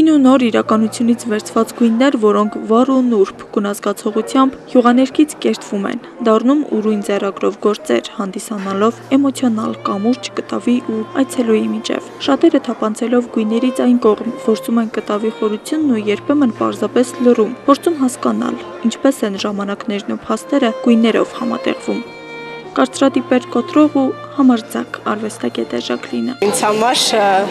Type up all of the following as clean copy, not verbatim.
Հին ու նոր իրականությունից վերցված գույններ, որոնք վառ ու նուրբ գունազգացողությամբ հյուղաներկից կերտվում են, դառնում ուրույն ձեռագրով գործեր, հանդիսանալով էմոցիոնալ կամուրջ կտավի ու այցելուի միջև։ Շատերը թափանցելով գույներից այն կողմ, փորձում են կտավի խորությունն ու երբեմն պարզապես լռում, փորձում հասկանալ, ինչպես են ժամանակներն ու փաստերը գույներով համատեղվում։ Կարծրատիպեր կոտրող ու համարձակ արվեստագետ է Ժակլինը։ Ինձ համար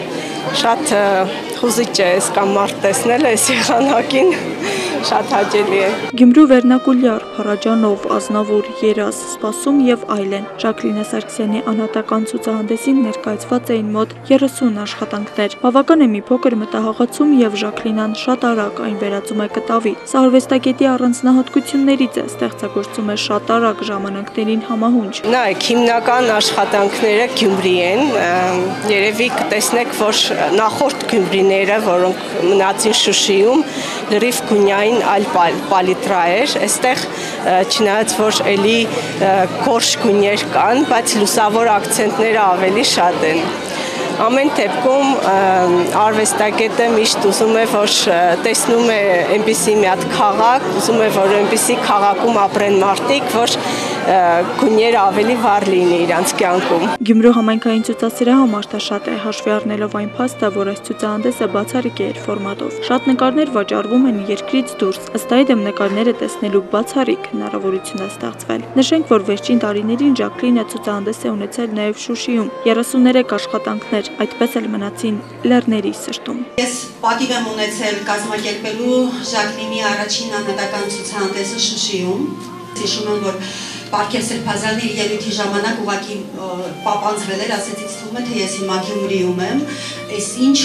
շատ խուզիչ է այս կամ մարդ տեսնել այս եղանակին, շատ հաճելի է։ Գյումրու վերնակուլյար, Փարաջանով, Ազնավուր, Երաս, Սպասում եւ այլն։ Ժակլինա Սարգսյանի անհատական ցուցահանդեսին ներկայացված էին մոտ 30 աշխատանքներ։ Բավական է մի փոքր մտահաղացում եւ Ժակլինան շատ արագ այն վերածում է կտավի։ Սա արվեստագետի առանձնահատկություններից է, ստեղծագործում է շատ արագ ժամանակներին համահունչ։ Նայեք, հիմնական աշխատանքները Գյումրի են, երևի կտեսնեք, որ նախորդ Գյումրիները, որոնք մնացին Շուշիում, լրիվ գունյային այլ պալիտրա էր, այստեղ չնայած որ էլի գորշ գույներ կան, բայց լուսավոր ակցենտները ավելի շատ են։ Ամեն դեպքում արվեստագետը միշտ ուզում է, որ տեսնում է այնպիսի մի հատ քաղաք, ուզում է, որ այնպիսի քաղաքում ապրեն մարդիկ, որ գույները ավելի վառ լինի իրանց կյանքում։ Գյումրու համայնքային ցուցասրահը մարդաշատ է, հաշվի առնելով այն փաստը, որ այս ցուցահանդեսը բացառիկ է իր ֆորմատով։ Շատ նկարներ վաճառվում են երկրից դուրս, ըստ այդմ նկարները տեսնելու բացառիկ հնարավորություն է ստեղծվել։ Նշենք, որ վերջին տարիներին Ժակլինը ցուցահանդես է ունեցել նաև Շուշիում, 33 աշխատանքներ, այդպես էլ մնացին լեռների սրտում։ Ես պատիվ եմ ունեցել կազմակերպելու Ժակլինի առաջին անհատական ցուցահանդեսը Շուշիում։ Հիշում եմ, որ Պարքև Սրբազանի ելույթի ժամանակ ուղղակի պապանձվել էր, ասեց ինձ թվում է, թե ես հիմա Գյումրիում եմ, այս ինչ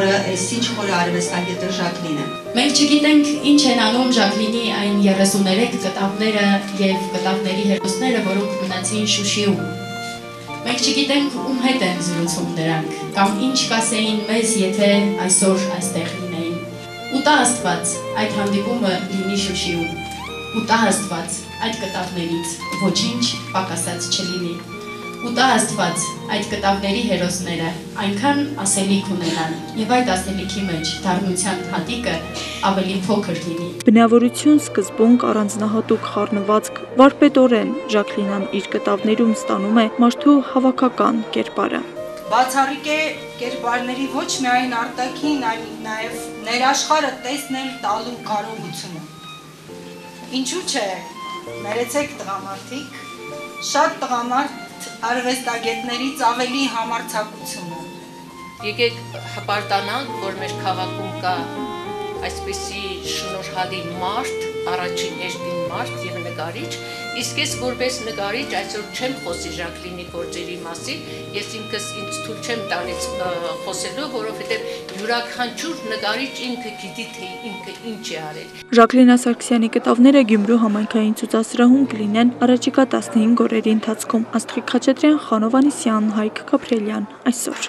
խորը արվեստագետը Ժակլին է։ Մենք չգիտենք ինչ են անում Ժակլինի այն 33 կտավները եւ կտավների հերոսները, որոնք մնացին Շուշիում։ Մենք չգիտենք ում հետ են զրուցում նրանք, կամ ինչ կասեին մեզ, եթե այսօր այստեղ լինեին։ Ու տա Աստված այդ հանդիպումը լինի Շուշիում։ Ու տա Աստված այդ կտավներից ոչինչ պակասած չլինի։ Ու տա Աստված այդ կտավների հերոսները այնքան ասելիք ունենան եւ այդ ասելիքի մեջ դառնության հատիկը ավելի փոքր լինի։ Բնավորություն, սկզբունք, առանձնահատուկ խառնվածք, վարպետորեն Ժակլինան իր կտավներում ստանում է մարդու հավաքական կերպարը։ Բացառիկ է կերպարների ոչ միայն արտաքին, այլ նաեւ ներաշխարհը տեսնել տալու կարողությունը։ Ինչու՞ չէ, ներեցեք տղամարդիկ, շատ տղամարդ արվեստագետներից ավելի համարձակությունը։ Եկեք հպարտանանք, որ մեր քաղաքում կա այսպիսի շնորհալի մարդ, առաջին էջին մարդ եւ նկարիչ, իսկ ես որպես նկարիչ այսօր չեմ խոսի Ժակլինի գործերի մասին, ես ինքս ինձ թույլ չեմ տալիս խոսելու, որովհետեւ յուրաքանչյուր նկարիչ ինքը գիտի, թե ինքը ինչ է արել։ Ժակլինա Սարգսյանի կտավները Գյումրու համայնքային ցուցասրահում կլինեն առաջիկա 15 օրերի ընթացքում։ Աստղիկ Խաչատրյան, Խանով Անիսյան, Հայկ Գաբրելյան, այսօր։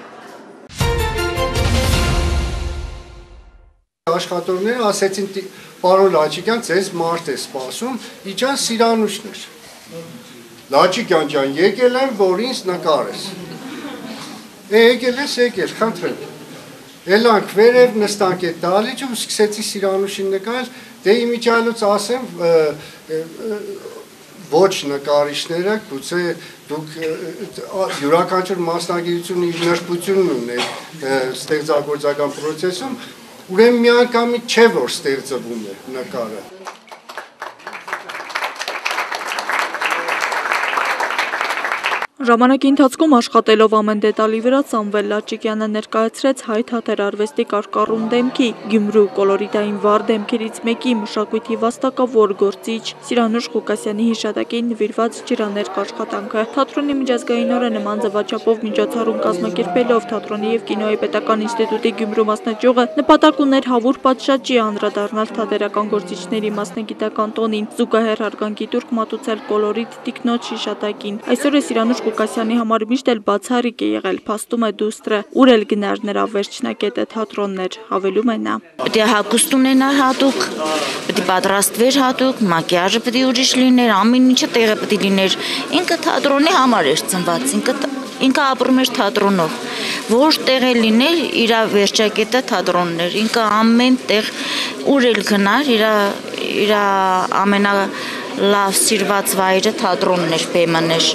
Աշխատողները ասեցին, պարոն Լաչիկյան, ձեզ մարդ է սպասում, իջան Սիրանուշն էր։ Լաչիկյան ջան, եկել եմ, որ ինձ նկարես։ Եկել ես, խնդրեմ։ Էլանք վերև նստանք այդ դահլիճում, սկսեցի Սիրանուշին նկարել, դե իմիջիալուց ասեմ, ոչ նկարիչները, գուցե դուք յուրաքանչյուր մասնագիտություն իր նրբությունն ունեք ստեղծագործական պրոցեսում, ուրեմն միանգամից չէ, որ ստեղծվում է նկարը։ Ժամանակի ընթացքում աշխատելով ամեն դետալի վրա Սամվել Լաչիկյանը ներկայացրեց հայ թատերարվեստի կարկառուն դեմքի, Գյումրու կոլորիտային վառ դեմքերից մեկի մշակույթի վաստակավոր գործիչ Սիրանուշ Ղուկասյանի հիշատակին նվիրված ջրաներկ աշխատանքը։ Թատրոնի միջազգային օրը նման ձևաչափով միջոցառում կազմակերպելով Թատրոնի եւ կինոյի պետական ինստիտուտի Գյումրու մասնաճյուղը նպատակ ուներ հավուր պատշաճի անդրադառնալ թատերական գործիչների մասնագիտական տոնին, զուգահեռ հարգանքի տուրք մատուցել կոլորիտ տիկնոջ հիշատակին։ Այսօր է Սիրանուշ Ղուկասյանի համար միշտ էլ բացառիկ է եղել, փաստում է դուստրը, ուր էլ գնար նրա վերջնակետը թատրոններ, հավելում է նա։ Պետք է հագուստ ունենար հատուկ, պետք է պատրաստվեր հատուկ, մակիաժը պետք է ուրիշ լիներ, ամեն ինչը տեղը պետք է լիներ։ Ինքը թատրոնի համար էր ծնված, ինքը ապրում էր թատրոնով։ որ տեղ է լինել իր վերջակետը թատրոններ, ինքը ամեն տեղ ուր էլ գնար, իր ամենալավ սիրված վայրը թատրոնն էր, բեմն էր։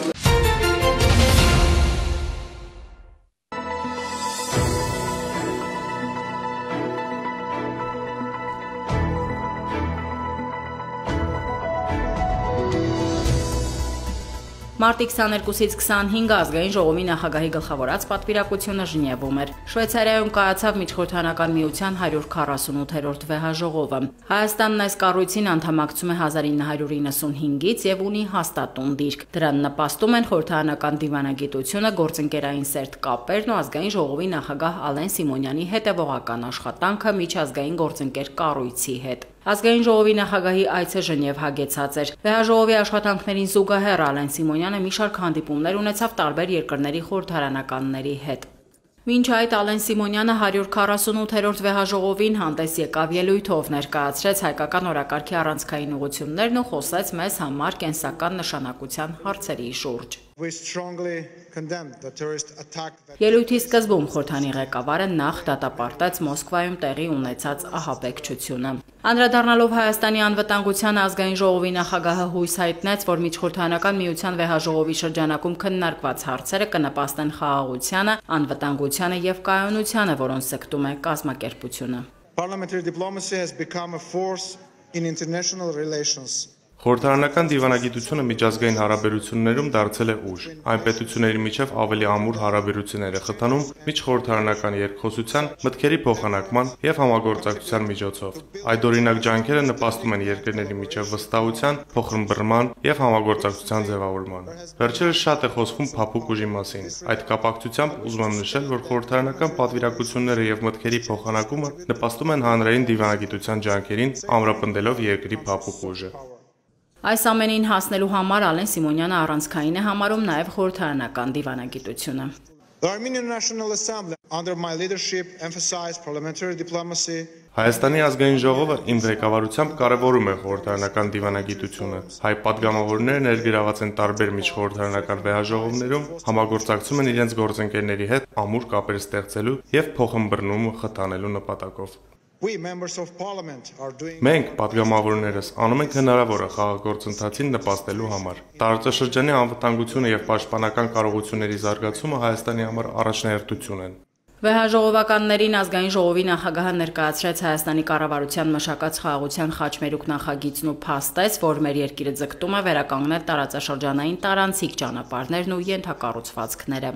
Մարտի 22-ից 25 ազգային ժողովի նախագահի գլխավորած պատվիրակությունը Ժնևում էր։ Շվեյցարիայում կայացավ միջխորհրդարանական միության 148-րդ վեհաժողովը։ Հայաստանն այս կառույցին անդամակցում է 1995-ից եւ ունի հաստատուն դիրք։ Դրան նպաստում են խորհրդարանական դիվանագիտությունը, գործընկերային սերտ կապերն ու ազգային ժողովի նախագահ Ալեն Սիմոնյանի հետևողական աշխատանքը միջազգային գործընկեր կառույցի հետ։ Ազգային ժողովի նախագահի այցը Ժնև հագեցած էր։ Վեհաժողովի աշխատանքներին զուգահեռ Ալեն Սիմոնյանը մի շարք հանդիպումներ ունեցավ տարբեր երկրների խորհրդարանականների հետ։ Մինչ այդ Ալեն Սիմոնյանը 148-րդ վեհաժողովին հանդես եկավ ելույթով, ներկայացրեց հայկական օրակարգի առանցքային ուղղություններն ու խոսեց մեզ համար կենսական նշանակության հարցերի շուրջ։ Ելույթի սկզբում խորհրդանի ղեկավարը նախ դատապարտեց Մոսկվայում տեղի ունեցած ահաբեկչությունը։ Անդրադառնալով Հայաստանի անվտանգության ազգային ժողովի նախագահը հույս հայտնեց, որ միջխորհրդարանական միության վեհաժողովի շրջանակում քննարկված հարցերը կնպաստեն խաղաղությանը, անվտանգությանը եւ կայունությանը, որոնց ձգտում է կազմակերպությունը։ Խորհրդարանական դիվանագիտությունը միջազգային հարաբերություններում դարձել է ուժ։ Այն պետությունների միջև ավելի ամուր հարաբերություններ է խթանում միջխորհրդարանական երկխոսության, մտքերի փոխանակման եւ համագործակցության միջոցով։ Այդօրինակ ջանքերը նպաստում են երկրների միջև վստահության, փոխըմբռնման եւ համագործակցության ձևավորմանը։ Վերջերս շատ է խոսվում փափուկ ուժի մասին։ Այդ կապակցությամբ ուզում եմ նշել, որ խորհրդարանական պատվիրակությունները եւ մտքերի փոխանակումը նպաստում են հանրային դիվանագիտության ջանքերին, ամրապնդելով երկրի փափուկ ուժը։ Այս ամենին հասնելու համար Ալեն Սիմոնյանը առանցքային է համարում նաև խորհրդարանական դիվանագիտությունը։ Հայաստանի ազգային ժողովը իմ ղեկավարությամբ կարևորում է խորհրդարանական դիվանագիտությունը։ Հայ պատգամավորները ներգրաված են տարբեր միջխորհրդարանական վեհաժողովներում, համագործակցում են իրենց գործընկերների հետ ամուր կապեր ստեղծելու եւ փոխըմբռնումը խթանելու նպատակով։ Մենք, պատգամավորներս, անում ենք հնարավորը խաղաղ գործընթացին նպաստելու համար։ Տարածաշրջանի անվտանգությունը եւ պաշտպանական կարողությունների զարգացումը Հայաստանի համար առաջնահերթություն են։ Վեհաժողովականներին ազգային ժողովի նախագահը ներկայացրեց Հայաստանի կառավարության մշակած խաղաղության խաչմերուկ նախագիծն ու փաստեց, որ մեր երկիրը ձգտում է վերականգնել տարածաշրջանային տարանցիկ ճանապարհներն ու ենթակառուցվածքները։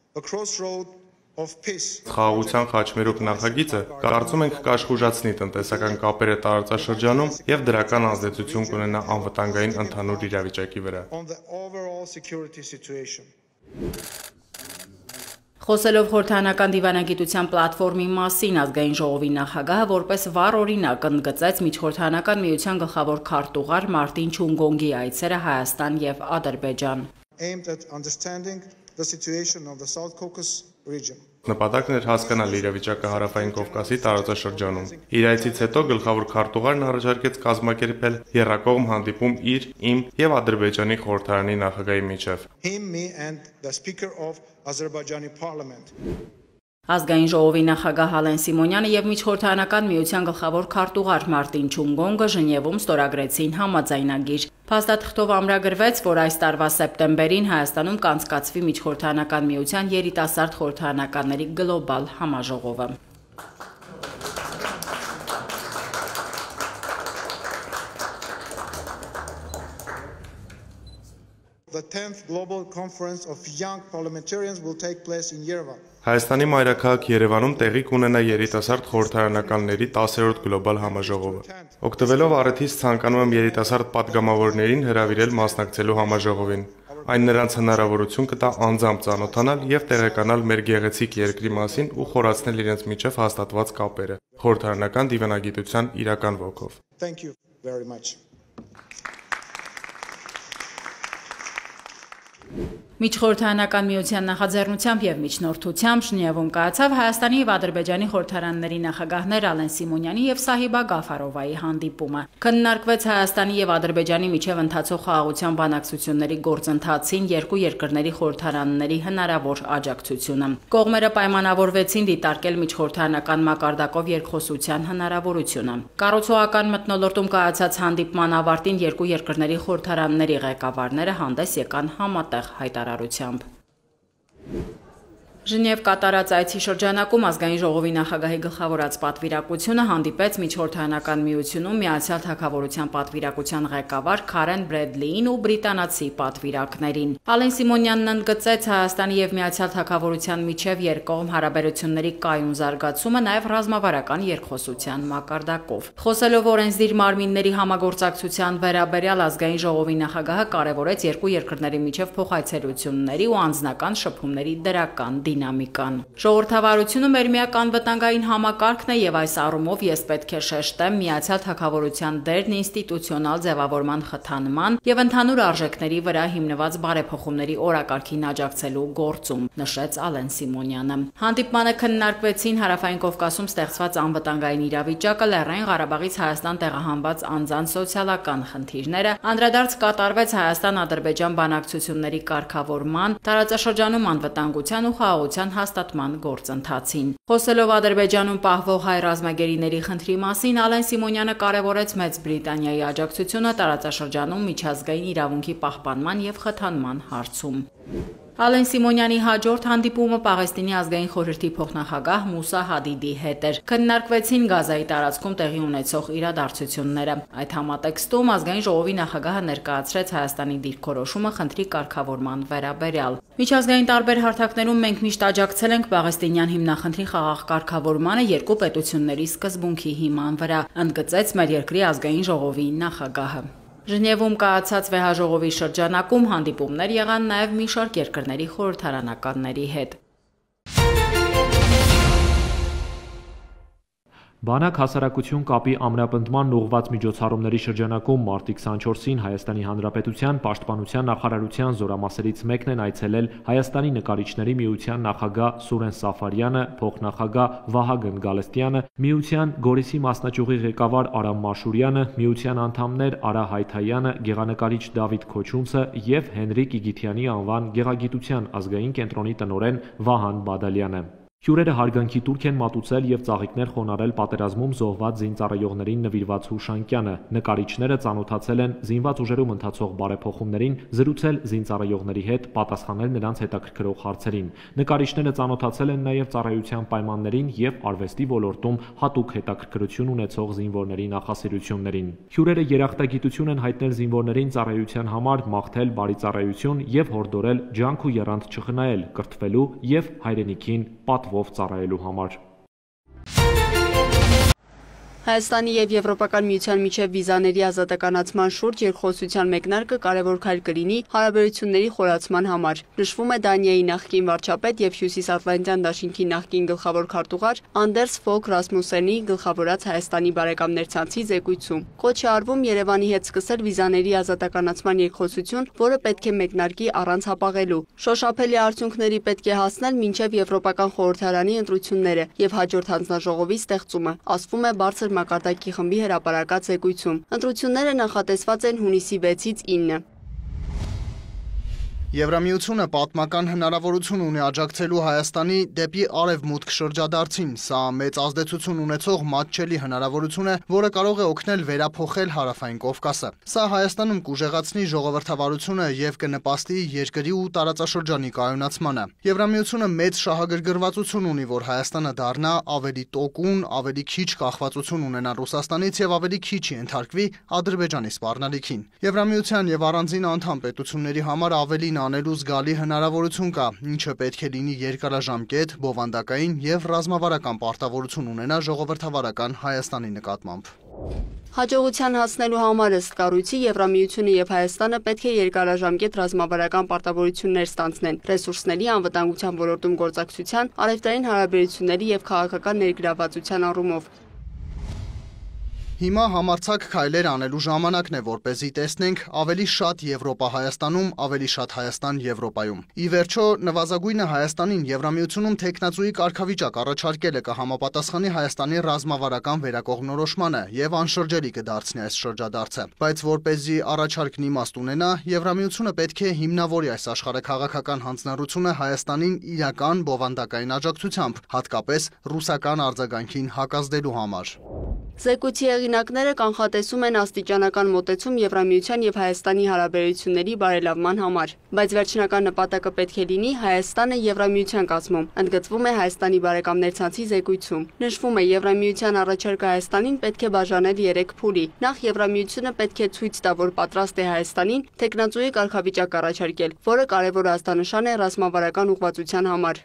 Խաղաղության խաչմերուկ նախագիծը կարծում ենք կաշխուժացնի տնտեսական կապերը տարածաշրջանում եւ դրական ազդեցություն կունենա անվտանգային ընդհանուր իրավիճակի վրա։ Խոսելով խորհրդարանական դիվանագիտության պլատֆորմի մասին ազգային ժողովի նախագահը որպես վառ օրինակ ընդգծեց միջխորհրդարանական միության գլխավոր քարտուղար Մարտին Չունգոնգի այցերը Հայաստան եւ Ադրբեջան։ Նպատակն էր հասկանալ իրավիճակը Հարավային Կովկասի տարածաշրջանում։ Իր այցից հետո գլխավոր քարտուղարն առաջարկեց կազմակերպել եռակողմ հանդիպում իմ եւ Ադրբեջանի խորհրդարանի նախագահի միջև։ Ազգային ժողովի նախագահ Ալեն Սիմոնյանը եւ միջխորհրդարանական միության գլխավոր քարտուղար Մարտին Չունգոնգը Ժնևում ստորագրեցին համաձայնագիր։ Փաստաթղթով ամրագրվեց, որ այս տարվա սեպտեմբերին Հայաստանում կանցկացվի միջխորհրդարանական միության երիտասարդ խորհրդարանականների գլոբալ համաժողովը։ The 10th Global Conference of Young Parliamentarians will take place in Yerevan. Հայաստանի մայրաքաղաք Երևանում տեղի կունենա երիտասարդ խորհրդարանականների 10-րդ գլոբալ համաժողովը։ Օգտվելով առիթից ցանկանում եմ երիտասարդ պատգամավորներին հրավիրել մասնակցելու համաժողովին։ Այն նրանց հնարավորություն կտա անձամբ ծանոթանալ եւ տեղեկանալ մեր գեղեցիկ երկրի մասին ու խորացնել իրենց միջև հաստատված կապերը խորհրդարանական դիվանագիտության իրական ոգով։ Thank you very much. Միջխորհրդարանական միության նախաձեռնությամբ եւ միջնորդությամբ Ժնևում կայացավ Հայաստանի եւ Ադրբեջանի խորհրդարանների նախագահներ Ալեն Սիմոնյանի եւ Սահիբա Գաֆարովայի հանդիպումը։ Քննարկվեց Հայաստանի եւ Ադրբեջանի միջև ընթացող խաղաղության բանակցությունների գործընթացին երկու երկրների խորհրդարանների հնարավոր աջակցությունը։ Կողմերը պայմանավորվեցին դիտարկել միջխորհրդարանական մակարդակով երկխոսության հնարավորությունը։ Կառուցողական մթնոլորտում կայացած հանդիպման ավարտին երկու երկրների խորհրդարանների ղեկավարները հանդես եկան համատեղ հայտարարությամբ։ Ժնև կատարած այցի շրջանակում ազգային ժողովի նախագահի գլխավորած պատվիրակությունը հանդիպեց միջխորհրդարանական միությունում Միացյալ Թագավորության պատվիրակության ղեկավար Քարեն Բրեդլիին ու բրիտանացի պատվիրակներին։ Ալեն Սիմոնյանն ընդգծեց Հայաստանի եւ Միացյալ Թագավորության միջև երկկողմ հարաբերությունների կայուն զարգացումը նաեւ ռազմավարական երկխոսության մակարդակով։ Խոսելով օրենսդիր մարմինների համագործակցության վերաբերյալ ազգային ժողովի նախագահը կարևորեց երկու երկրների միջև փոխայցելությունների ու անձնական շփումների դրական դինամիկան։ Ժողովրդավարությունը մեր միակ անվտանգային համակարգն է եւ այս առումով ես պետք է շեշտեմ Միացյալ Թագավորության դերն ինստիտուցիոնալ ձևավորման խթանման եւ ընդհանուր արժեքների վրա հիմնված բարեփոխումների օրակարգին աջակցելու գործում, նշեց Ալեն Սիմոնյանը։ Հանդիպմանը քննարկվեցին Հարավային Կովկասում ստեղծված անվտանգային իրավիճակը, Լեռնային Ղարաբաղից Հայաստան տեղահանված անձանց սոցիալական խնդիրները, անդրադարձ կատարվեց Հայաստան-Ադրբեջան բանակցությունների կարգավորման, տարածաշրջանում անվտանգության ու խաղաղության հաստատման գործընթացին։ Խոսելով Ադրբեջանում պահվող հայ ռազմագերիների խնդրի մասին, Ալեն Սիմոնյանը կարևորեց Մեծ Բրիտանիայի աջակցությունը տարածաշրջանում միջազգային իրավունքի պահպանման եւ խթանման հարցում։ Ալեն Սիմոնյանի հաջորդ հանդիպումը Պաղեստինի ազգային խորհրդի փոխնախագահ Մուսա Հադիդի հետ էր։ Քննարկվեցին Գազայի տարածքում տեղի ունեցող իրադարձությունները։ Այդ համատեքստում ազգային ժողովի նախագահը ներկայացրեց Հայաստանի դիրքորոշումը խնդրի կարգավորման վերաբերյալ։ Միջազգային տարբեր հարթակներում մենք միշտ աջակցել ենք պաղեստինյան հիմնախնդրի խաղաղ կարգավորմանը երկու պետությունների սկզբունքի հիման վրա, ընդգծեց մեր երկրի ազգային ժողովի նախագահը։ Ժնևում կայացած վեհաժողովի շրջանակում հանդիպումներ եղան նաև մի շարք երկրների խորհրդարանականների հետ։ Բանակ հասարակություն կապի ամրապնդման ուղղված միջոցառումների շրջանակում մարտի 24-ին Հայաստանի Հանրապետության Պաշտպանության նախարարության զորամասերից մեկն են այցելել Հայաստանի նկարիչների միության նախագահ Սուրեն Սաֆարյանը, փոխնախագահ Վահագն Գալստյանը, միության Գորիսի մասնաճյուղի ղեկավար Արամ Մաշուրյանը, միության անդամներ Արա Հայթայանը, գեղանկարիչ Դավիթ Քոչունցը եւ Հենրիկ Իգիթյանի անվան գեղագիտության ազգային կենտրոնի տնօրեն Վահան Բադալյանը։ Հյուրերը հարգանքի տուրք են մատուցել եւ ծաղիկներ խոնարել պատերազմում զոհված զինծառայողներին նվիրված հուշանկյանը։ Նկարիչները ծանոթացել են զինված ուժերում ընթացող բարեփոխումներին, զրուցել զինծառայողների հետ, պատասխանել նրանց հետաքրքրող հարցերին։ Նկարիչները ծանոթացել են նաեւ ծառայության պայմաններին եւ արվեստի ոլորտում հատուկ հետաքրքրություն ունեցող զինվորների նախասիրություններին։ Հյուրերը երախտագիտություն են հայտնել զինվորներին ծառայության համար, մաղթել բարի ծառայություն եւ հորդորել ջանք ու եռանդ չխնայել, կրթվելու եւ հայրենիքին պատվով ծառայելու համար։ Հայաստանի եւ Եվրոպական միության միջև վիզաների ազատականացման շուրջ երկխոսության մեկնարկը կարևոր քայլ կլինի հարաբերությունների խորացման համար։ Նշվում է Դանիայի նախկին վարչապետ եւ Հյուսիսատլանտյան դաշինքի նախկին գլխավոր քարտուղար Անդերս Ֆոլք Ռասմուսենի գլխավորած Հայաստանի բարեկամներ ցանցի զեկույցում։ Կոչ է արվում Երևանի հետ սկսել վիզաների ազատականացման երկխոսություն, որը պետք է մեկնարկի առանց հապաղելու։ Շոշափելի արդյունքների պետք է հասնել մինչև Եվրոպական խորհրդարանի ընտրությունները եւ հաջորդ հանձնաժողովի ստեղծումը, ասվում է բարձր մակարդակի խմբի հրապարակած զեկույցում։ Ընտրությունները նախատեսված են հունիսի 6-ից 9։ Եվրամիությունը պատմական հնարավորություն ունի աջակցելու Հայաստանի դեպի արևմուտք շրջադարձին։ Սա մեծ ազդեցություն ունեցող մատչելի հնարավորություն է, որը կարող է օգնել վերափոխել Հարավային Կովկասը։ Սա Հայաստանում կուժեղացնի ժողովրդավարությունը եւ կնպաստի երկրի ու տարածաշրջանի կայունացմանը։ Եվրամիությունը մեծ շահագրգռվածություն ունի, որ Հայաստանը դառնա ավելի տոկուն, ավելի քիչ կախվածություն ունենա Ռուսաստանից եւ ավելի քիչ ենթարկվի Ադրբեջանի սպառնալիքին։ Եվրամիության եւ առանձին անդամ պետությունների համար ավելին անելու զգալի հնարավորություն կա, ինչը պետք է լինի երկարաժամկետ, բովանդակային եւ ռազմավարական պարտավորություն ունենա ժողովրդավարական Հայաստանի նկատմամբ։ Հաջողության հասնելու համար ըստ կառույցի Եվրամիությունը եւ Հայաստանը պետք է երկարաժամկետ ռազմավարական պարտավորություններ ստանձնեն ռեսուրսների անվտանգության ոլորտում գործակցության, առևտրային հարաբերությունների եւ քաղաքական ներգրավվածության առումով։ Հիմա համարձակ քայլեր անելու ժամանակն է, որպեսզի տեսնենք ավելի շատ Եվրոպա Հայաստանում, ավելի շատ Հայաստան Եվրոպայում։ Ի վերջո, նվազագույնը Հայաստանին Եվրամիությունում տեխնացուի կարգավիճակ առաջարկելը կհամապատասխանի Հայաստանի ռազմավարական վերակողմնորոշմանը եւ անշրջելի կդարձնի այս շրջադարձը։ Բայց որպեսզի առաջարկն իմաստ ունենա, Եվրամիությունը պետք է հիմնավորի այս աշխարհաքաղաքական հանձնառությունը Հայաստանին իրական բովանդակային աջակցությամբ, հատկապես ռուսական արձագանքին հակազդելու համար։ Զեկույցի հեղինակները կանխատեսում են աստիճանական մոտեցում Եվրամիության եւ Հայաստանի հարաբերությունների բարելավման համար, բայց վերջնական նպատակը պետք է լինի Հայաստանը Եվրամիության կազմում, ընդգծվում է Հայաստանի բարեկամներ ցանցի զեկույցում։ Նշվում է Եվրամիության առաջարկը Հայաստանին պետք է բաժանել 3 փուլի։ Նախ Եվրամիությունը պետք է ցույց տա, որ պատրաստ է Հայաստանին տեխնացուի կարգավիճակ առաջարկել, որը կարևոր ազդանշան է ռազմավարական ուղղվածության համար։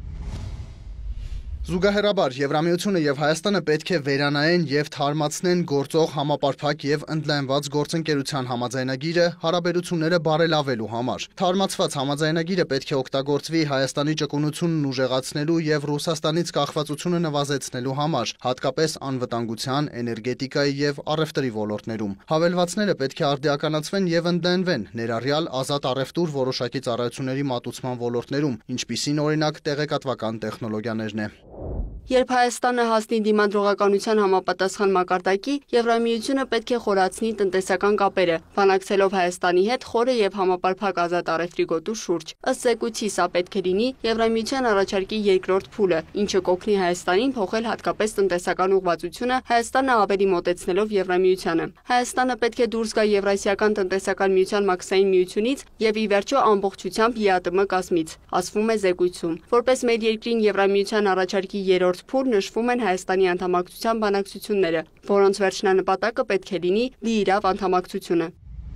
Զուգահեռաբար Եվրամիությունը եւ Հայաստանը պետք է վերանայեն եւ թարմացնեն գործող համապարփակ եւ ընդլայնված գործընկերության համաձայնագիրը հարաբերությունները բարելավելու համար։ Թարմացված համաձայնագիրը պետք է օգտագործվի Հայաստանի ճկունությունն ուժեղացնելու եւ Ռուսաստանից կախվածությունը նվազեցնելու համար, հատկապես անվտանգության, էներգետիկայի եւ առևտրի ոլորտներում։ Հավելվածները պետք է արդիականացվեն եւ ընդլայնվեն, ներառյալ ազատ առևտուր որոշակի ծառայությունների մատուցման ոլորտներում, ինչպիսին օրինակ տեղեկատվական տեխնոլոգիաներն է։ Երբ Հայաստանը հասնի դիմադրողականության համապատասխան մակարդակի, Եվրամիությունը պետք է խորացնի տնտեսական կապերը, բանակցելով Հայաստանի հետ խորը եւ համապարփակ ազատ առևտրի գոտու շուրջ։ Ըստ զեկույցի, սա պետք է լինի Եվրամիության առաջարկի երկրորդ փուլը, ինչը կօգնի Հայաստանին փոխել հատկապես տնտեսական ուղղվածությունը, Հայաստանը ավելի մոտեցնելով Եվրամիությանը։ Հայաստանը պետք է դուրս գա Եվրասիական տնտեսական միության մաքսային միությունից եւ ի վերջո ամբողջությամբ ԵԱՏՄ կազմից, ասվում է զեկույցում։ Որպես մեր երկրին Եվրամիության առաջարկի երրորդ փուլ նշվում են Հայաստանի անդամակցության բանակցությունները, որոնց վերջնանպատակը պետք է լինի լիիրավ անդամակցությունը։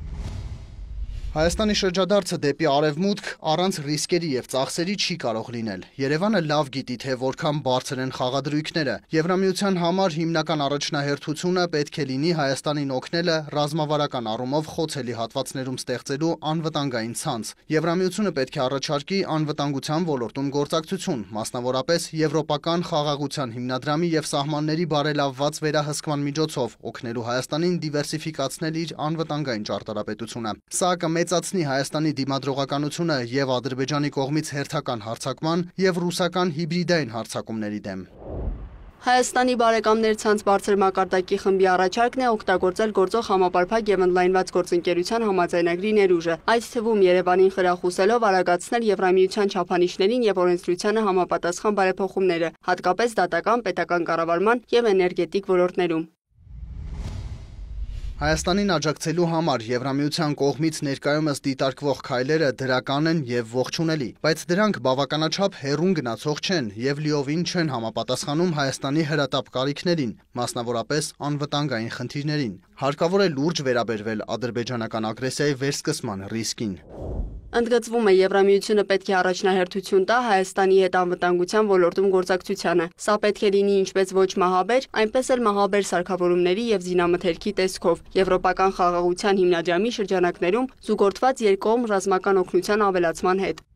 Հայաստանի շրջադարձը դեպի արևմուտք առանց ռիսկերի եւ ծախսերի չի կարող լինել։ Երևանը լավ գիտի, թե որքան բարձր են խաղադրույքները։ Եվրամիության համար հիմնական առաջնահերթությունը պետք է լինի Հայաստանին օգնելը ռազմավարական առումով խոցելի հատվածներում ստեղծելու անվտանգային ցանց։ Եվրամիությունը պետք է առաջարկի անվտանգության ոլորտում գործակցություն, մասնավորապես եվրոպական խաղաղության հիմնադրամի եւ սահմանների բարելավված վերահսկման միջոցով օգնելու Հայաստանին դիվերսիֆիկացնել իր անվտանգային ճարտարապետությունը։ Սա մեծացնի Հայաստանի դիմադրողականությունը եւ Ադրբեջանի կողմից հերթական հարձակման եւ ռուսական հիբրիդային հարձակումների դեմ։ Հայաստանի բարեկամներ ցանց բարձր մակարդակի խմբի առաջարկն է օգտագործել գործող համապարփակ եւ ընդլայնված գործընկերության համաձայնագրի ներուժը, այդ թվում Երևանին խրախուսելով արագացնել Եվրամիության չափանիշներին եւ օրենսդրությանը համապատասխան բարեփոխումները, հատկապես դատական, պետական կառավարման եւ էներգետիկ ոլորտներում։ Հայաստանին աջակցելու համար Եվրամիության կողմից ներկայումս դիտարկվող քայլերը դրական են եւ ողջունելի, բայց դրանք բավականաչափ հեռուն գնացող չեն եւ լիովին չեն համապատասխանում Հայաստանի հրատապ կարիքներին, մասնավորապես անվտանգային խնդիրներին։ Հարկավոր է լուրջ վերաբերվել ադրբեջանական ագրեսիայի վերսկսման ռիսկին։ Ընդգծվում է Եվրամիությունը պետք է առաջնահերթություն տա Հայաստանի հետ անվտանգության ոլորտում գործակցությանը։ Սա պետք է լինի ինչպես ոչ մահաբեր, այնպես էլ մահաբեր սարքավորումների եւ զինամթերքի տեսքով, եվրոպական խաղաղության հիմնադրամի շրջանակներում զուգորդված երկկողմ ռազմական օգնության ավելացման հետ։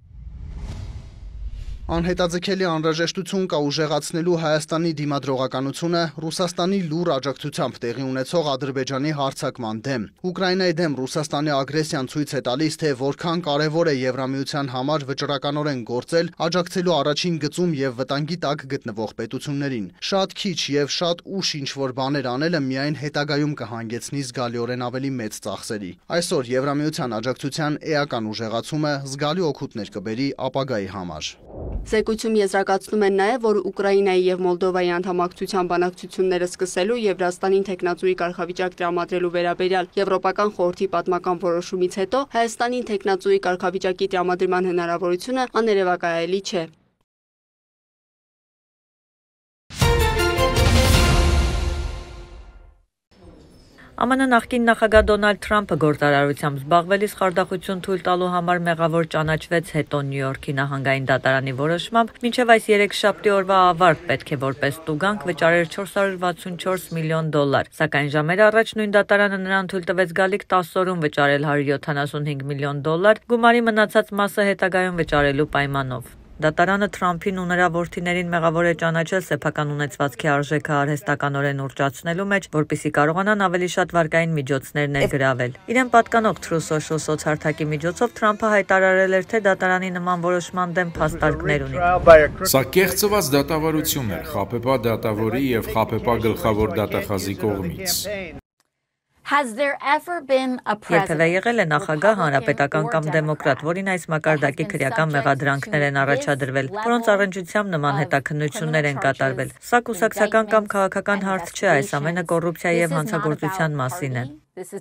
Անհետաձգելի անհրաժեշտություն կա ուժեղացնելու Հայաստանի դիմադրողականությունը Ռուսաստանի լուր աջակցությամբ տեղի ունեցող Ադրբեջանի հարձակման դեմ։ Ուկրաինայի դեմ Ռուսաստանի ագրեսիան ցույց է տալիս, թե որքան կարևոր է Եվրամիության համար վճռականորեն գործել, աջակցելու առաջին գծում եւ վտանգի տակ գտնվող պետություններին։ Շատ քիչ եւ շատ ուշ ինչ-որ բաներ անելը միայն հետագայում կհանգեցնի զգալիորեն ավելի մեծ ծախսերի։ Այսօր Եվրամիության աջակցության էական ուժեղացումը զգալի օգուտներ կբերի ապագայի համար։ Զեկույցում եզրակացնում են նաև, որ Ուկրաինայի եւ Մոլդովայի անդամակցության բանակցությունները սկսելու եւ Վրաստանին տեխնացուի կարգավիճակ տրամադրելու վերաբերյալ Եվրոպական խորհրդի պատմական որոշումից հետո Հայաստանին տեխնացուի կարգավիճակի տրամադրման հնարավորությունը աներևակայելի չէ։ ԱՄՆ նախկին նախագահ Դոնալդ Թրամփը գործարարությամբ զբաղվելիս խարդախություն թույլ տալու համար մեղավոր ճանաչվեց հետո Նյու Յորքի նահանգային դատարանի որոշմամբ, մինչև այս երեքշաբթի օրվա ավարտ պետք է որպես տուգանք վճարեր $464 միլիոն, սակայն ժամեր առաջ նույն դատարանը նրան թույլ տվեց գալիք 10 օրում վճարել $175 միլիոն, գումարի մնացած մասը հետագայում վճարելու պայմանով։ Դատարանը Թրամփին ու նրա որդիներին մեղավոր է ճանաչել սեփական ունեցվածքի արժեքը արհեստականորեն ուռճացնելու մեջ, որպեսզի կարողանան ավելի շատ վարկային միջոցներ ներգրավել։ Իրեն պատկանող True Social սոցհարթակի միջոցով Թրամփը հայտարարել էր, թե դատարանի նման որոշման դեմ փաստարկներ ունի։ Սա կեղծված դատավարություն էր խաբեբա դատավորի եւ խաբեբա գլխավոր դատախազի կողմից։ Երբևէ եղել է նախագահ, հանրապետական կամ դեմոկրատ, որին այս մակարդակի քրեական մեղադրանքներ են առաջադրվել, որոնց առնչությամբ նման հետաքննություններ են կատարվել։ Սա կուսակցական կամ քաղաքական հարց չէ, այս ամենը կոռուպցիա եւ հանցագործության մասին է։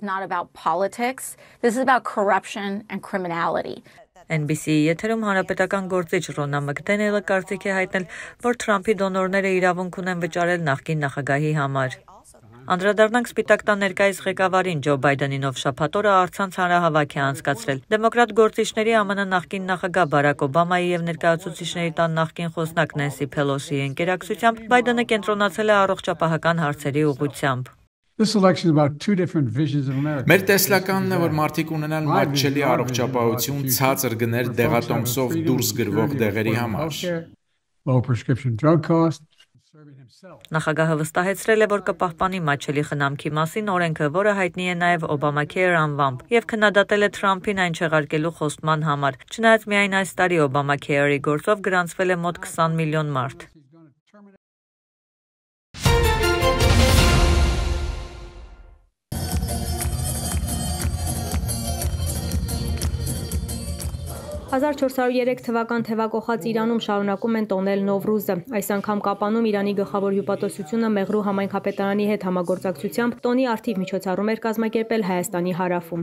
NBC-ի եթերում հանրապետական գործիչ Ռոնա Մակդենելը կարծիք է հայտնել, որ Թրամփի դոնորները իրավունք ունեն վճարել նախկին նախագահի համար։ Անդրադառնանք Սպիտակ տան ներկայիս ղեկավարին Ջո Բայդենին, ով շաբաթ օրը առցանց հանրահավաք է անցկացրել։ Դեմոկրատ գործիչների ԱՄՆ նախկին նախագահ Բարակ Օբամայի եւ ներկայացուցիչների տան նախկին խոսնակ Նենսի Փելոսիի ընկերակցությամբ Բայդենը կենտրոնացել է առողջապահական հարցերի ուղղությամբ։ Մեր տեսլականն է, որ մարդիկ ունենան մատչելի առողջապահություն ցածր գներ դեղատոմսով դուրս գրվող դեղերի համար։ Նախագահը վստահեցրել է, որ կպահպանի մատչելի խնամքի մասին օրենքը, որը հայտնի է նաև Obamacare անվամբ, եւ քննադատել է Թրամփին այն չեղարկելու խոստման համար։ Չնայած միայն այս տարի Obamacare-ի գործով գրանցվել է մոտ 20 միլիոն մարդ։ 1403 թվական թևակողած Իրանում շարունակում են տոնել Նովրուզը։ Այս անգամ Կապանում Իրանի գլխավոր հյուպատոսությունը Մեղրու համայնքապետարանի հետ համագործակցությամբ տոնի արդիվ միջոցառում էր կազմակերպել Հայաստանի հարավում։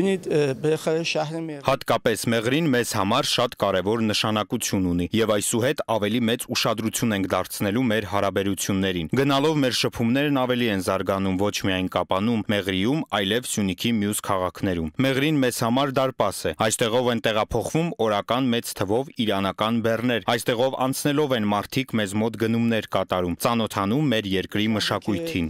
Հատկապես Մեղրին մեզ համար շատ կարևոր նշանակություն ունի եւ այսուհետ ավելի մեծ ուշադրություն ենք դարձնելու մեր հարաբերություններին։ Գնալով մեր շփումներն ավելի են զարգանում ոչ միայն Կապանում, Մեղրիում, այլև Սյունիքի մյուս քաղաքներում։ Մեղրին մեզ համար դարպաս է։ Այստեղով են տեղափոխվում օրական մեծ թվով իրանական բեռներ։ Այստեղով անցնելով են մարդիկ մեզ մոտ գնումներ կատարում, ծանոթանում մեր երկրի մշակույթին։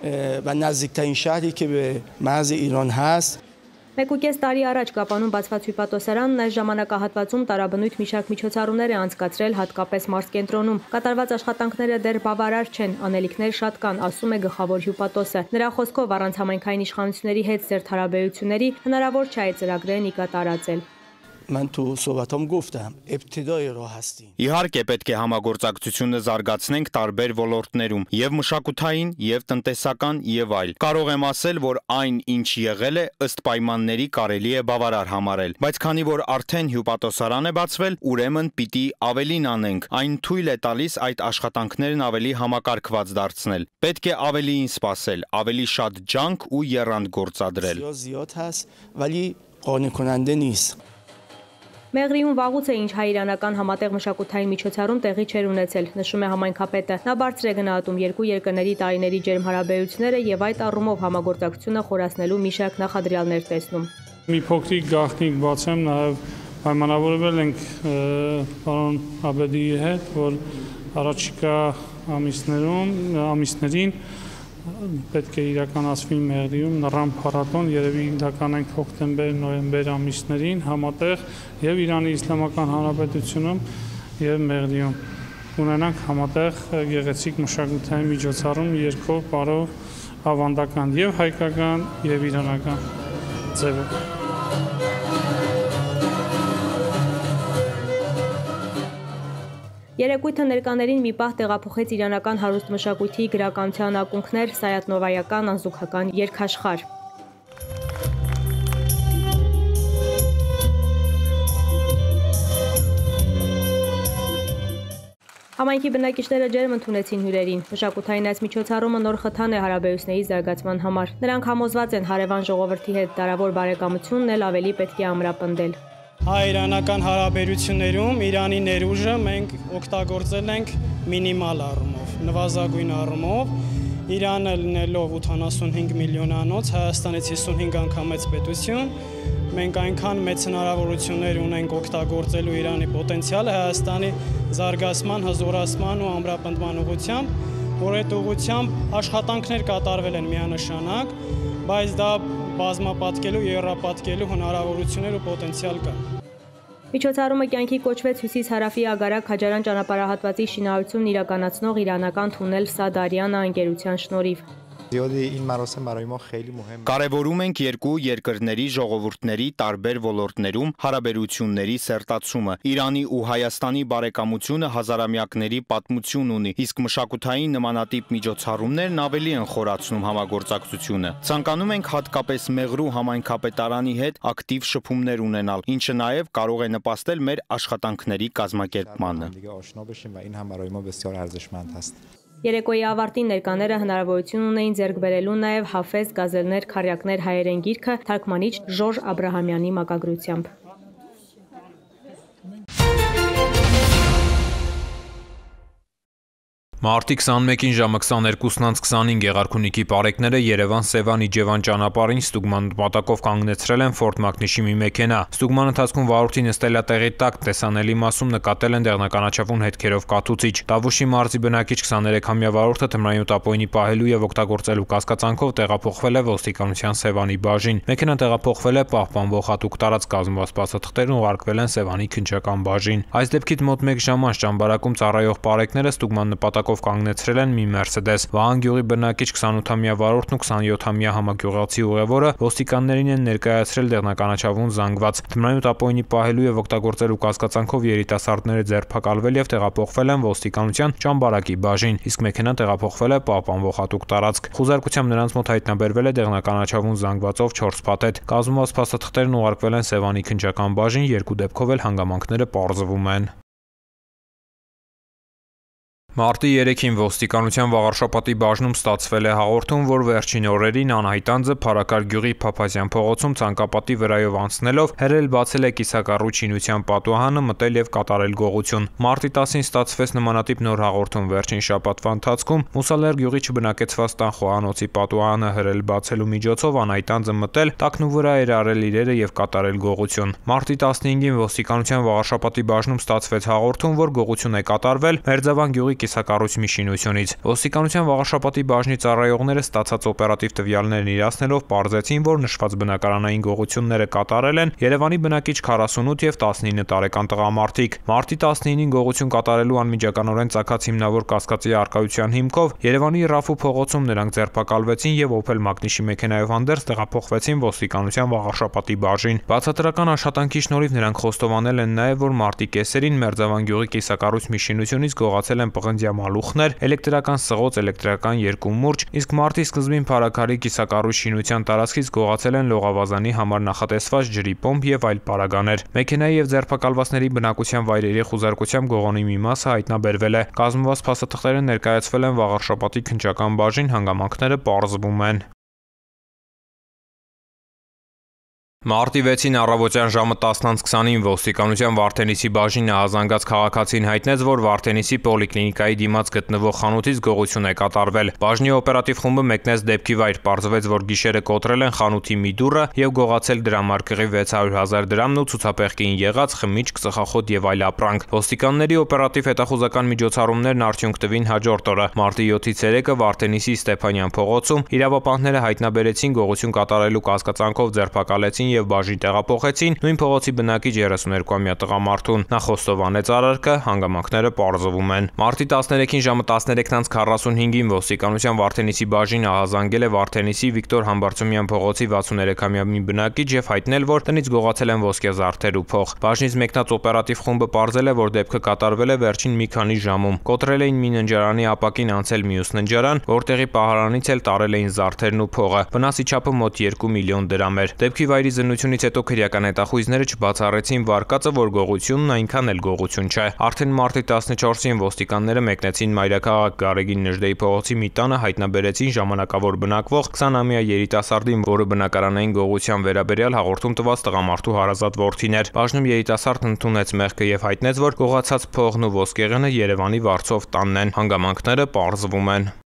Մեկ ու կես տարի առաջ Կապանում բացված հյուպատոսարանն այս ժամանակահատվածում տարաբնույթ մի շարք միջոցառումներ է անցկացրել հատկապես մարզկենտրոնում։ Կատարված աշխատանքները դեռ բավարար չեն, անելիքներ շատ կան, ասում է գլխավոր հյուպատոսը։ Նրա խոսքով առանց համայնքային իշխանությունների հետ սերտ հարաբերությունների հնարավոր չէ այդ ծրագրերն ի կատարածել։ Իհարկե պետք է համագործակցությունը զարգացնենք տարբեր ոլորտներում, եւ մշակութային, եւ տնտեսական, եւ այլ։ Կարող եմ ասել, որ այն, ինչ եղել է, ըստ պայմանների կարելի է բավարար համարել, բայց քանի որ արդեն հյուպատոսարան է բացվել, ուրեմն պիտի ավելին անենք։ Այն թույլ է տալիս այդ աշխատանքներն ավելի համակարգված դարձնել։ Պետք է ավելիին սպասել, ավելի շատ ջանք ու եռանդ գործադրել։ Մեղրիում վաղուց է ինչ հայ-իրանական համատեղ մշակութային միջոցառում տեղի չէր ունեցել, նշում է համայնքապետը։ Նա բարձր է գնահատում երկու երկրների տարիների ջերմ հարաբերությունները եւ այդ առումով համագործակցությունը խորացնելու մի շարք նախադրյալներ տեսնում։ Մի փոքրիկ գաղտնիք բացեմ, նաեւ պայմանավորվել ենք պարոն Աբեդիի հետ, որ առաջիկա ամիսներին պետք է իրականացվի Մեղրիում նռան փառատոն, երևի իրականենք հոկտեմբեր-նոյեմբեր ամիսներին համատեղ եւ Իրանի Իսլամական Հանրապետությունում եւ Մեղրիում ունենանք համատեղ գեղեցիկ մշակութային միջոցառում երկու բարով ավանդական եւ հայկական եւ իրանական ձևով։ Երեկույթը ներկաներին մի պահ տեղափոխեց իրանական հարուստ մշակույթի գրականության ակունքներ, սայաթնովայական, անզուգական երգաշխարհ։ Համայնքի բնակիչները ջերմ ընդունեցին հյուրերին։ Մշակութային այս միջոցառումը նոր խթան է հարաբերությունների զարգացման համար։ Նրանք համոզված են հարևան ժողովրդի հետ դարավոր բարեկամությունն էլ ավելի պետք է ամրապնդել։ Հայ-իրանական հարաբերություններում Իրանի ներուժը մենք օգտագործել ենք մինիմալ առումով, նվազագույն առումով։ Իրանը լինելով 85 միլիոնանոց, Հայաստանից 55 անգամ մեծ պետություն, մենք այնքան մեծ հնարավորություններ ունենք օգտագործելու Իրանի պոտենցիալը Հայաստանի զարգացման, հզորացման ու ամրապնդման ուղղությամբ, որ այդ ուղղությամբ աշխատանքներ կատարվել են միանշանակ, բայց դա բազմապատկելու, եռապատկելու հնարավորություններ ու պոտենցիալ կա։ Միջոցառումը կյանքի կոչվեց Հյուսիս-Հարավի Ագարակ Քաջարան ճանապարհահատվածի շինարարությունն իրականացնող իրանական Թունել Սադարյանը ընկերության շնորհիվ։ Կարևորում ենք երկու երկրների ժողովուրդների տարբեր ոլորտներում հարաբերությունների սերտացումը։ Իրանի ու Հայաստանի բարեկամությունը հազարամյակների պատմություն ունի, իսկ մշակութային նմանատիպ միջոցառումներն ավելի են խորացնում համագործակցությունը։ Ցանկանում ենք հատկապես Մեղրու համայնքապետարանի հետ ակտիվ շփումներ ունենալ, ինչը նաև կարող է նպաստել մեր աշխատանքների կազմակերպմանը։ Երեկոյի ավարտին ներկաները հնարավորություն ունեին ձեռք բերելու նաև Հաֆեզ գազելներ քառյակներ հայերեն գիրքը թարգմանիչ Ժորժ Աբրահամյանի մակագրությամբ։ Մարտի 21-ին ժամը 22:25 Գեղարքունիքի պարեկները Երևան-Սևան Իջևան ճանապարհին ստուգման նպատակով կանգնեցրել են Ֆորդ Մագնիշի մի մեքենա։ Ստուգման ընթացքում վարորդի նստելատեղի տակ տեսանելի մասում նկատել են դեղնականաչավուն հետքերով կաթուցիչ։ Տավուշի մարզի բնակիչ 23-ամյա վարորդը թմրանյութ ապօրինի պահելու եւ օգտագործելու կասկածանքով տեղափոխվել է ոստիկանության Սևանի բաժին։ Մեքենան տեղափոխվել է պահպանվող հատուկ տարածք, կազմված փաստաթղթերն ուղարկվել են Սևանի քննչական բաժին։ Այս դեպքից մոտ 1 ժամ անց ճամբարակում ծառայող պարեկները ստուգման նպատակով կանգնեցրել են մի Մերսեդես։ Վահան գյուղի բնակիչ 28-ամյա վարորդն ու 27-ամյա համագյուղացի ուղևորը ոստիկաններին են ներկայացրել դեղնականաչավուն զանգված։ Թմրանյութ ապօրինի պահելու եւ օգտագործելու կասկածանքով երիտասարդները ձերբակալվել եւ տեղափոխվել են ոստիկանության ճամբարակի բաժին, իսկ մեքենան տեղափոխվել է պահպանվող հատուկ տարածք։ Խուզարկությամբ նրանց մոտ հայտնաբերվել է դեղնականաչավուն զանգվածով 4 փաթեթ։ Կազմված փաստաթղթերն ուղարկվել են Սևանի քննչական բաժին, երկու դեպքով էլ հանգամանքները պարզվում են։ Մարտի 3-ին ոստիկանության Վաղարշապատի բաժնում ստացվել է հաղորդում, որ վերջին օրերին անհայտ անձը Փարակար գյուղի Փափազյան փողոցում ցանկապատի վրայով անցնելով հերել բացել է կիսակառույց շինության պատուհանը, մտել եւ կատարել գողություն։ Մարտի 10-ին ստացվեց նմանատիպ նոր հաղորդում վերջին շաբաթվա ընթացքում Մուսալեր գյուղի չբնակեցված տան խոհանոցի պատուհանը հերել բացելու միջոցով անհայտ անձը մտել, տակնու վրա էր արել իրերը եւ կատարել գողություն։ Մարտի 15-ին ոստիկանության Վաղարշապատի բաժնում ստացվեց հաղորդում, որ գողություն է կատարվել Մերձավան գյուղի կիսակառույց մի շինությունից։ Ոստիկանության Վաղարշապատի բաժնի ծառայողները ստացած օպերատիվ տվյալներն իրացնելով պարզեցին, որ նշված բնակարանային գողությունները կատարել են Երևանի բնակիչ 48 եւ 19 տարեկան տղամարդիկ։ Մարտի 19-ին գողություն կատարելու անմիջականորեն ծագած հիմնավոր կասկածի առկայության հիմքով Երևանի Ռաֆու փողոցում նրանք ձերբակալվեցին եւ Opel Magnus-ի մեքենայով հանդերձ տեղափոխվեցին ոստիկանության Վաղարշապատի բաժին։ Բացատրական աշխատանքի շնորհիվ նրանք խոստովանել են նաեւ, որ մարտի կեսերին Մերձավան գյուղի կիսակառույց մի շինությունից գողացել են պղնձյա մալուխներ, էլեկտրական սղոց, էլեկտրական երկու մուրջ, իսկ մարտի սկզբին Փարաքարի կիսակառույց շինության տարածքից գողացել են լողավազանի համար նախատեսված ջրի պոմպ եւ այլ պարագաներ։ Մեքենայի եւ ձերբակալվածների բնակության վայրերի խուզարկությամբ գողոնի մի մասը հայտնաբերվել է։ Կազմված փաստաթղթերը ներկայացվել են Վաղարշապատի քննչական բաժին, հանգամանքները պարզվում են։ Մարտի 6-ին առավոտյան ժամը 10:20-ին ոստիկանության Վարդենիսի բաժինը հազանգած քաղաքացին հայտնեց, որ Վարդենիսի պոլիկլինիկայի դիմաց գտնվող խանութից գողություն է կատարվել։ Բաժնի օպերատիվ խումբը մեկնեց դեպքի վայր, պարզվեց, որ գիշերը կոտրել են խանութի մի դուռը եւ գողացել դրամարկղի 600,000 դրամն ու ցուցափեղկին եղած խմիչք, ծխախոտ եւ այլ ապրանք։ Ոստիկանների օպերատիվ հետախուզական միջոցառումներն արդյունք տվին հաջորդ օրը։ Մարտի 7-ից 3-ը Վարդենիսի Ստեփանյան փողոցում իրավապահները հայտնաբերեցին գողություն կատարելու կասկածանքով ձերբակալեցին եւ բաժին տեղափոխեցին նույն փողոցի բնակիչ 32-ամյա տղամարդուն։ Նա խոստովանեց արարքը, հանգամանքները պարզվում են։ Մարտի 13-ին ժամը 13:45-ին ոստիկանության Վարդենիսի բաժինը հազանգել է Վարդենիսի Վիկտոր Համբարձումյան փողոցի 63-ամյա մի բնակիչ եւ հայտնել, որ տնից գողացել են ոսկե զարդեր ու փող։ Բաժնից մեկնած օպերատիվ խումբը պարզել է, որ դեպքը կատարվել է վերջին մի քանի ժամում։ Կոտրել էին մի ննջարանի ապակին անցել մյուս ննջարան, որտեղի պահարանից էլ տարել էին զարդերն ու փողը։ Վնասի չափը մոտ 2 միլիոն դրամ էր։ Դեպքի վայրի զննությունից հետո քրեական հետախույզները չբացառեցին վարկածը, որ գողությունն այնքան էլ գողություն չէ։ Արդեն մարտի 14-ին ոստիկանները մեկնեցին մայրաքաղաք Գարեգին Նժդեի փողոցի մի տանը, հայտնաբերեցին ժամանակավոր բնակվող 20-ամյա երիտասարդին, որը բնակարանային գողության վերաբերյալ հաղորդում տված տղամարդու հարազատ որդին էր։ Բաժնում երիտասարդն ընդունեց մեղքը եւ հայտնեց, որ գողացած փողն ու ոսկեղենը Երևանի վարձով տանն են։ Հանգամանքները պարզվում են։